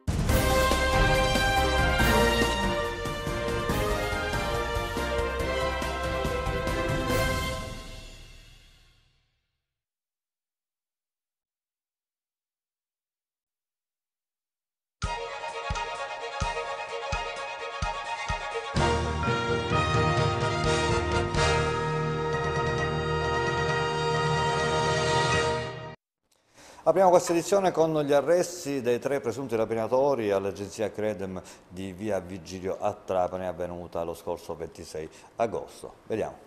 Apriamo questa edizione con gli arresti dei tre presunti rapinatori all'agenzia Credem di via Vigilio a Trapani, avvenuta lo scorso ventisei agosto. Vediamo.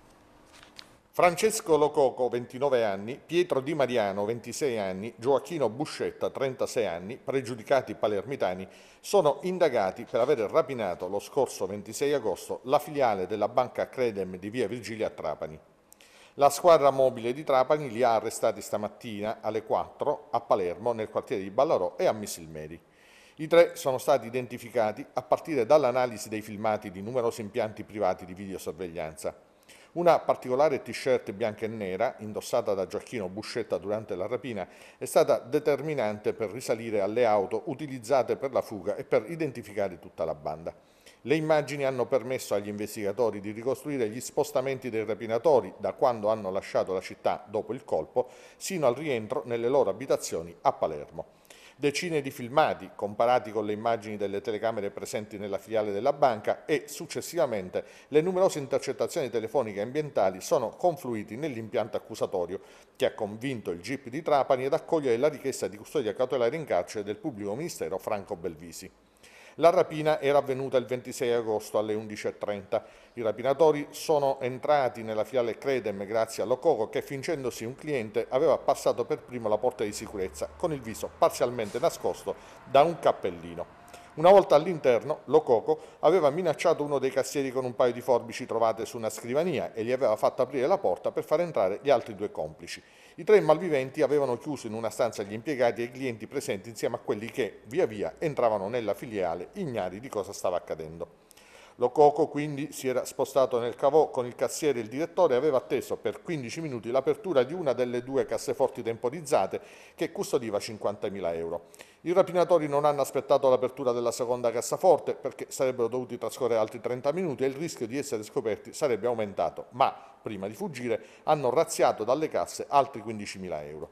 Francesco Lococo, ventinove anni, Pietro Di Mariano, ventisei anni, Gioacchino Buscetta, trentasei anni, pregiudicati palermitani, sono indagati per aver rapinato lo scorso ventisei agosto la filiale della banca Credem di via Virgilio a Trapani. La squadra mobile di Trapani li ha arrestati stamattina alle quattro a Palermo, nel quartiere di Ballarò e a Missilmeri. I tre sono stati identificati a partire dall'analisi dei filmati di numerosi impianti privati di videosorveglianza. Una particolare t-shirt bianca e nera, indossata da Gioacchino Buscetta durante la rapina, è stata determinante per risalire alle auto utilizzate per la fuga e per identificare tutta la banda. Le immagini hanno permesso agli investigatori di ricostruire gli spostamenti dei rapinatori da quando hanno lasciato la città dopo il colpo sino al rientro nelle loro abitazioni a Palermo. Decine di filmati, comparati con le immagini delle telecamere presenti nella filiale della banca e, successivamente, le numerose intercettazioni telefoniche ambientali sono confluiti nell'impianto accusatorio che ha convinto il G I P di Trapani ad accogliere la richiesta di custodia cautelare in carcere del pubblico ministero Franco Belvisi. La rapina era avvenuta il ventisei agosto alle undici e trenta. I rapinatori sono entrati nella filiale Credem grazie a Lococo che, fingendosi un cliente, aveva passato per primo la porta di sicurezza con il viso parzialmente nascosto da un cappellino. Una volta all'interno, Lococo aveva minacciato uno dei cassieri con un paio di forbici trovate su una scrivania e gli aveva fatto aprire la porta per far entrare gli altri due complici. I tre malviventi avevano chiuso in una stanza gli impiegati e i clienti presenti insieme a quelli che, via via, entravano nella filiale ignari di cosa stava accadendo. Lococo quindi si era spostato nel cavò con il cassiere e il direttore e aveva atteso per quindici minuti l'apertura di una delle due casseforti temporizzate che custodiva cinquantamila euro. I rapinatori non hanno aspettato l'apertura della seconda cassaforte perché sarebbero dovuti trascorrere altri trenta minuti e il rischio di essere scoperti sarebbe aumentato, ma prima di fuggire hanno razziato dalle casse altri quindicimila euro.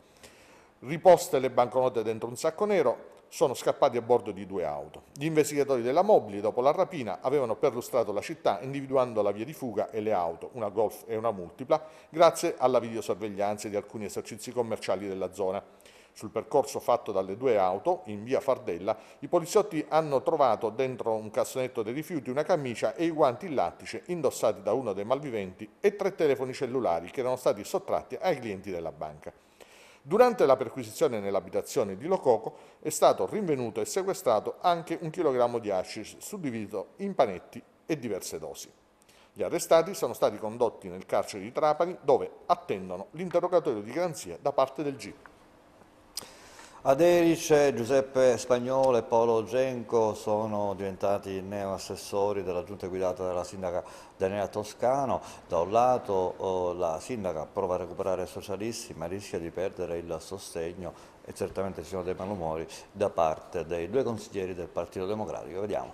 Riposte le banconote dentro un sacco nero, sono scappati a bordo di due auto. Gli investigatori della Mobili, dopo la rapina, avevano perlustrato la città individuando la via di fuga e le auto, una Golf e una Multipla, grazie alla videosorveglianza di alcuni esercizi commerciali della zona. Sul percorso fatto dalle due auto, in via Fardella, i poliziotti hanno trovato dentro un cassonetto dei rifiuti una camicia e i guanti in lattice indossati da uno dei malviventi e tre telefoni cellulari che erano stati sottratti ai clienti della banca. Durante la perquisizione nell'abitazione di Lococo è stato rinvenuto e sequestrato anche un chilogrammo di hashish suddiviso in panetti e diverse dosi. Gli arrestati sono stati condotti nel carcere di Trapani dove attendono l'interrogatorio di garanzia da parte del G I P. Ad Erice, Giuseppe Spagnolo e Paolo Genco sono diventati neoassessori della giunta guidata dalla sindaca Daniela Toscano. Da un lato oh, la sindaca prova a recuperare i socialisti, ma rischia di perdere il sostegno e certamente ci sono dei malumori da parte dei due consiglieri del Partito Democratico. Vediamo.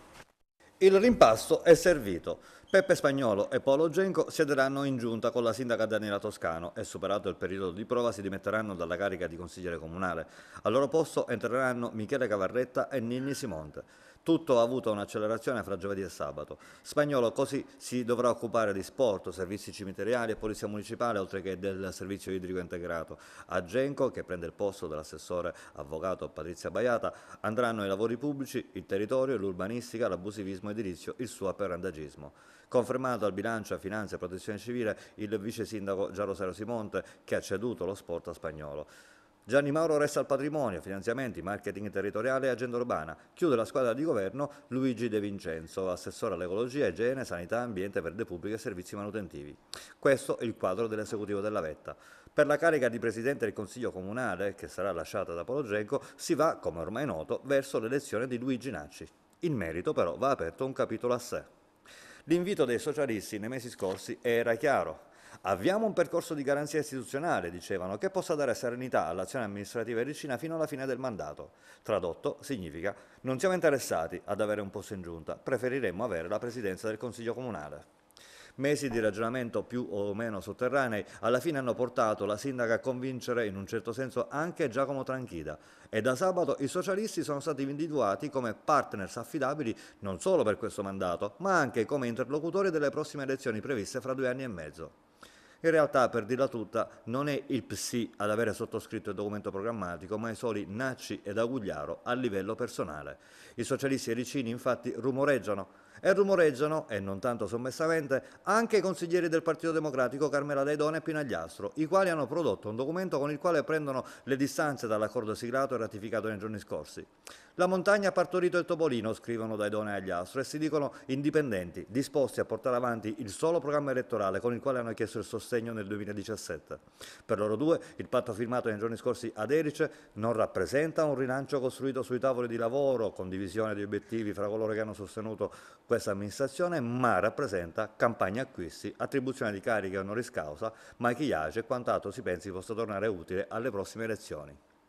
Il rimpasto è servito. Peppe Spagnolo e Paolo Genco siederanno in giunta con la sindaca Daniela Toscano e, superato il periodo di prova, si dimetteranno dalla carica di consigliere comunale. Al loro posto entreranno Michele Cavarretta e Ninni Simonte. Tutto ha avuto un'accelerazione fra giovedì e sabato. Spagnolo così si dovrà occupare di sport, servizi cimiteriali e polizia municipale, oltre che del servizio idrico integrato. A Genco, che prende il posto dell'assessore avvocato Patrizia Baiata, andranno i lavori pubblici, il territorio, l'urbanistica, l'abusivismo edilizio, il suo apparendagismo. Confermato al bilancio, a finanza e protezione civile il vice sindaco Gianrosario Simonte, che ha ceduto lo sport a Spagnolo. Gianni Mauro resta al patrimonio, finanziamenti, marketing territoriale e agenda urbana. Chiude la squadra di governo Luigi De Vincenzo, assessore all'ecologia, igiene, sanità, ambiente, verde pubblico e servizi manutentivi. Questo è il quadro dell'esecutivo della Vetta. Per la carica di presidente del Consiglio Comunale, che sarà lasciata da Paolo Genco, si va, come ormai è noto, verso l'elezione di Luigi Nacci. In merito però va aperto un capitolo a sé. L'invito dei socialisti nei mesi scorsi era chiaro. Avviamo un percorso di garanzia istituzionale, dicevano, che possa dare serenità all'azione amministrativa ericina fino alla fine del mandato. Tradotto significa: non siamo interessati ad avere un posto in giunta, preferiremmo avere la presidenza del Consiglio Comunale. Mesi di ragionamento più o meno sotterranei alla fine hanno portato la sindaca a convincere in un certo senso anche Giacomo Tranchida, e da sabato i socialisti sono stati individuati come partners affidabili non solo per questo mandato, ma anche come interlocutori delle prossime elezioni previste fra due anni e mezzo. In realtà, per dirla tutta, non è il P S I ad avere sottoscritto il documento programmatico, ma i soli Nacci ed Agugliaro a livello personale. I socialisti ericini infatti rumoreggiano, e rumoreggiano, e non tanto sommessamente, anche i consiglieri del Partito Democratico Carmela Daidone e Pinagliastro, i quali hanno prodotto un documento con il quale prendono le distanze dall'accordo siglato e ratificato nei giorni scorsi. La montagna ha partorito il topolino, scrivono Daidone e Agliastro, e si dicono indipendenti, disposti a portare avanti il solo programma elettorale con il quale hanno chiesto il sostegno nel duemiladiciassette. Per loro due il patto firmato nei giorni scorsi ad Erice non rappresenta un rilancio costruito sui tavoli di lavoro, condivisione di obiettivi fra coloro che hanno sostenuto questa amministrazione, ma rappresenta campagna acquisti, attribuzione di cariche honoris causa, maquillage e quant'altro si pensi possa tornare utile alle prossime elezioni.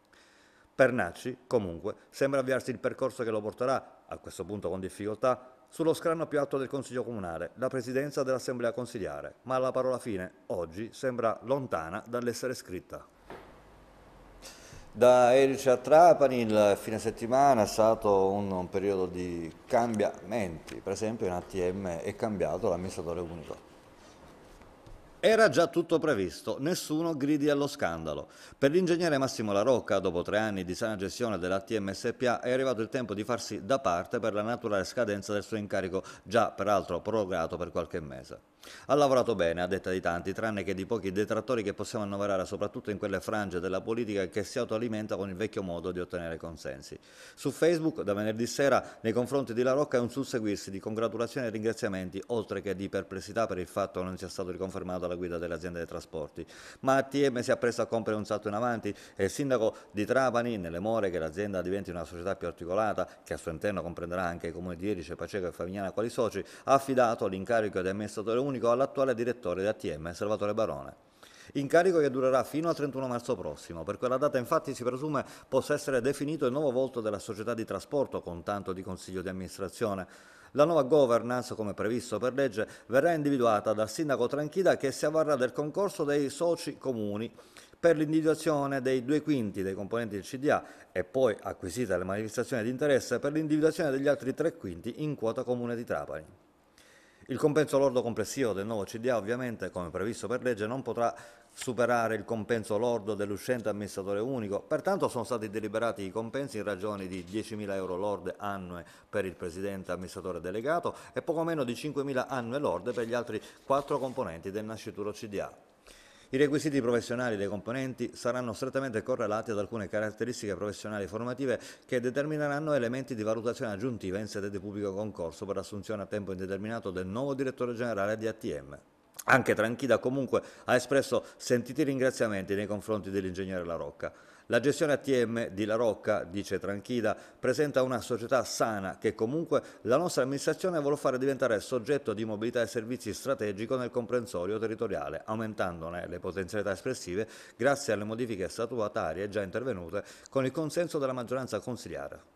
Per Nacci, comunque, sembra avviarsi il percorso che lo porterà, a questo punto con difficoltà, sullo scranno più alto del Consiglio Comunale, la presidenza dell'Assemblea Consiliare, ma la parola fine, oggi, sembra lontana dall'essere scritta. Da Erice a Trapani il fine settimana è stato un, un periodo di cambiamenti, per esempio in A T M è cambiato l'amministratore unico. Era già tutto previsto, nessuno gridi allo scandalo. Per l'ingegnere Massimo La Rocca, dopo tre anni di sana gestione dell'A T M S P A, è arrivato il tempo di farsi da parte per la naturale scadenza del suo incarico, già peraltro prorogato per qualche mese. Ha lavorato bene, a detta di tanti, tranne che di pochi detrattori che possiamo annoverare soprattutto in quelle frange della politica che si autoalimenta con il vecchio modo di ottenere consensi. Su Facebook, da venerdì sera, nei confronti di La Rocca è un susseguirsi di congratulazioni e ringraziamenti, oltre che di perplessità per il fatto che non sia stato riconfermato alla guida delle aziende dei trasporti. Ma A T M si appresta a compiere un salto in avanti e il sindaco di Trapani, nelle more che l'azienda diventi una società più articolata, che al suo interno comprenderà anche i comuni di Erice, Paceco e Favignana quali soci, ha affidato l'incarico di amministratore unico all'attuale direttore di A T M, Salvatore Barone. Incarico che durerà fino al trentuno marzo prossimo. Per quella data infatti si presume possa essere definito il nuovo volto della società di trasporto con tanto di consiglio di amministrazione. La nuova governance, come previsto per legge, verrà individuata dal sindaco Tranchida, che si avvarrà del concorso dei soci comuni per l'individuazione dei due quinti dei componenti del C D A e poi, acquisite le manifestazioni di interesse, per l'individuazione degli altri tre quinti in quota comune di Trapani. Il compenso lordo complessivo del nuovo C D A, ovviamente, come previsto per legge, non potrà superare il compenso lordo dell'uscente amministratore unico, pertanto sono stati deliberati i compensi in ragione di diecimila euro lorde annue per il presidente amministratore delegato e poco meno di cinquemila annue lorde per gli altri quattro componenti del nascituro C D A. I requisiti professionali dei componenti saranno strettamente correlati ad alcune caratteristiche professionali e formative che determineranno elementi di valutazione aggiuntiva in sede di pubblico concorso per l'assunzione a tempo indeterminato del nuovo direttore generale di A T M. Anche Tranchida comunque ha espresso sentiti ringraziamenti nei confronti dell'ingegnere La Rocca. La gestione A T M di La Rocca, dice Tranchida, presenta una società sana che comunque la nostra amministrazione vuole fare diventare soggetto di mobilità e servizi strategico nel comprensorio territoriale, aumentandone le potenzialità espressive grazie alle modifiche statutarie già intervenute con il consenso della maggioranza consiliare.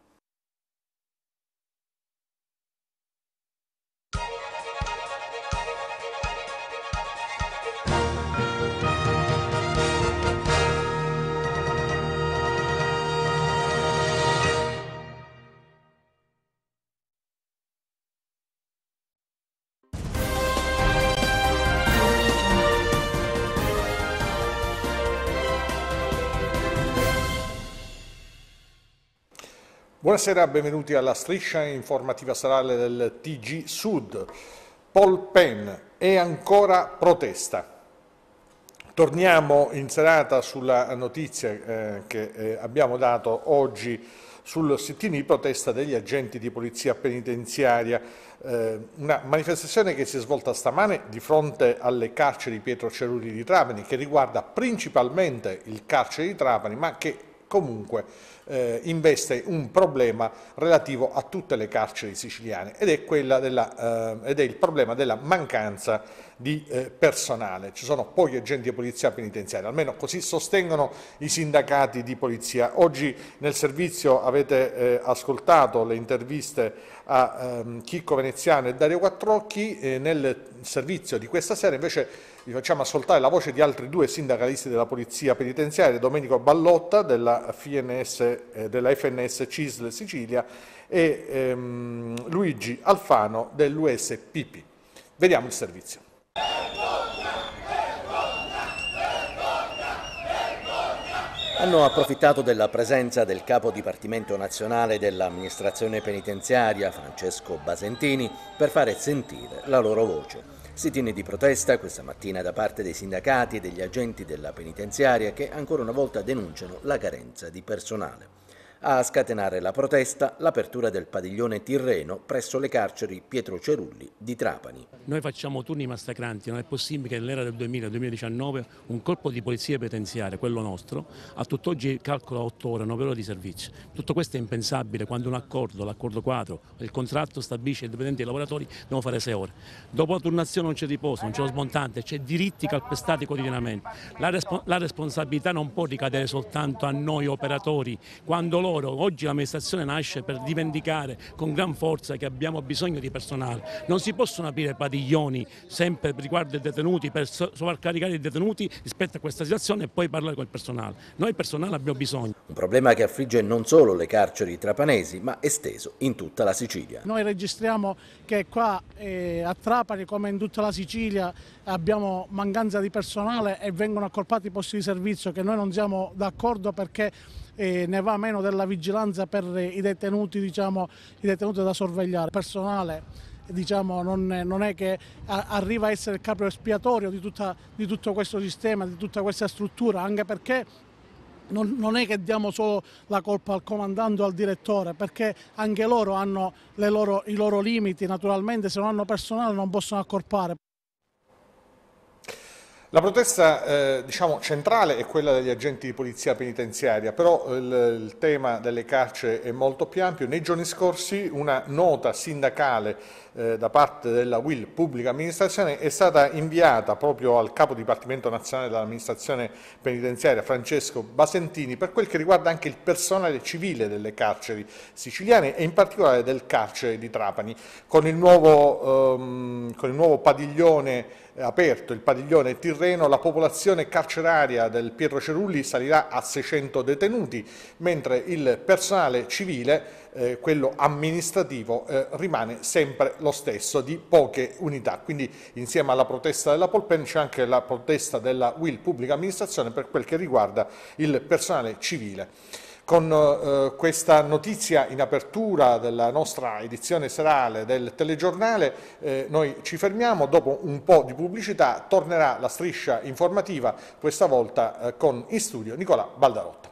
Buonasera, benvenuti alla striscia informativa serale del T G Sud. Polpen è ancora protesta. Torniamo in serata sulla notizia eh, che eh, abbiamo dato oggi sul sit-in di protesta degli agenti di polizia penitenziaria, eh, una manifestazione che si è svolta stamane di fronte alle carceri Pietro Cerulli di Trapani, che riguarda principalmente il carcere di Trapani, ma che comunque eh, investe un problema relativo a tutte le carceri siciliane ed è, quella della, eh, ed è il problema della mancanza di eh, personale. Ci sono pochi agenti di polizia penitenziaria, almeno così sostengono i sindacati di polizia. Oggi nel servizio avete eh, ascoltato le interviste a ehm, Chicco Veneziano e Dario Quattrocchi, eh, nel servizio di questa sera invece vi facciamo ascoltare la voce di altri due sindacalisti della polizia penitenziaria, Domenico Ballotta della, F N S, eh, della F N S C I S L Sicilia e ehm, Luigi Alfano dell'U S P P. Vediamo il servizio. Hanno approfittato della presenza del capo dipartimento nazionale dell'amministrazione penitenziaria, Francesco Basentini, per fare sentire la loro voce. Sit-in di protesta questa mattina da parte dei sindacati e degli agenti della penitenziaria che ancora una volta denunciano la carenza di personale. A scatenare la protesta l'apertura del padiglione Tirreno presso le carceri Pietro Cerulli di Trapani. Noi facciamo turni massacranti, non è possibile che nell'era del duemila duemiladiciannove un corpo di polizia penitenziaria, quello nostro, a tutt'oggi calcola otto ore, nove ore di servizio. Tutto questo è impensabile quando un accordo, l'accordo quadro, il contratto stabilisce i dipendenti e i lavoratori devono fare sei ore. Dopo la turnazione non c'è riposo, non c'è lo smontante, c'è diritti calpestati quotidianamente. La, respo la responsabilità non può ricadere soltanto a noi operatori, quando loro oggi l'amministrazione nasce per rivendicare con gran forza che abbiamo bisogno di personale. Non si possono aprire padiglioni sempre riguardo ai detenuti per sovraccaricare i detenuti rispetto a questa situazione e poi parlare con il personale. Noi il personale abbiamo bisogno. Un problema che affligge non solo le carceri trapanesi ma esteso in tutta la Sicilia. Noi registriamo che qua eh, a Trapani come in tutta la Sicilia abbiamo mancanza di personale e vengono accorpati i posti di servizio, che noi non siamo d'accordo perché E ne va meno della vigilanza per i detenuti, diciamo, i detenuti da sorvegliare. Il personale diciamo, non, è, non è che a, arriva a essere il capro espiatorio di, tutta, di tutto questo sistema, di tutta questa struttura, anche perché non, non è che diamo solo la colpa al comandante o al direttore, perché anche loro hanno le loro, i loro limiti, naturalmente se non hanno personale non possono accorpare. La protesta eh, diciamo, centrale è quella degli agenti di polizia penitenziaria, però il, il tema delle carceri è molto più ampio. Nei giorni scorsi una nota sindacale eh, da parte della U I L Pubblica Amministrazione è stata inviata proprio al capo dipartimento nazionale dell'amministrazione penitenziaria Francesco Basentini per quel che riguarda anche il personale civile delle carceri siciliane e in particolare del carcere di Trapani. Con il nuovo, ehm, con il nuovo padiglione aperto, il padiglione Tirreno, la popolazione carceraria del Pietro Cerulli salirà a seicento detenuti, mentre il personale civile, eh, quello amministrativo, eh, rimane sempre lo stesso, di poche unità. Quindi insieme alla protesta della Polpen c'è anche la protesta della U I L Pubblica Amministrazione per quel che riguarda il personale civile. Con eh, questa notizia in apertura della nostra edizione serale del telegiornale eh, noi ci fermiamo, dopo un po' di pubblicità tornerà la striscia informativa, questa volta eh, con in studio Nicola Baldarotta.